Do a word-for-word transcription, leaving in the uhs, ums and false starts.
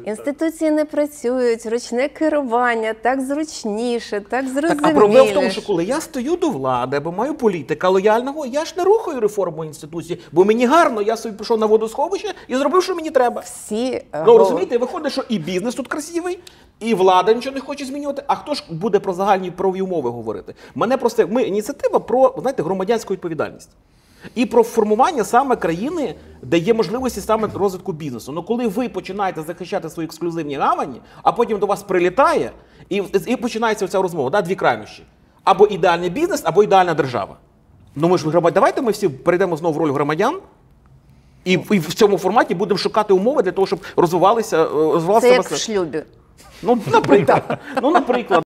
Інституції не працюють, ручне керування, так зручніше, так зрозуміліше. Так, а проблема в тому, що коли я стою до влади або маю політика лояльного, я ж не рухаю реформу інституції, бо мені гарно, я собі пішов на водосховище і зробив, що мені треба. Всі, ну, розумієте, виходить, що і бізнес тут красивий, і влада нічого не хоче змінювати, а хто ж буде про загальні правові умови говорити? Мене просто, ми, ініціатива про, знаєте, громадянську відповідальність. І про формування саме країни, де є можливості саме розвитку бізнесу. Ну коли ви починаєте захищати свої ексклюзивні гавані, а потім до вас прилітає, і, і починається ця розмова, да, дві крайнощі. Або ідеальний бізнес, або ідеальна держава. Ну ми ж громадяни, давайте ми всі перейдемо знову в роль громадян, і, і в цьому форматі будемо шукати умови для того, щоб розвивалися... розвивалися Це як в шлюбі. Ну, наприклад. ну, наприклад.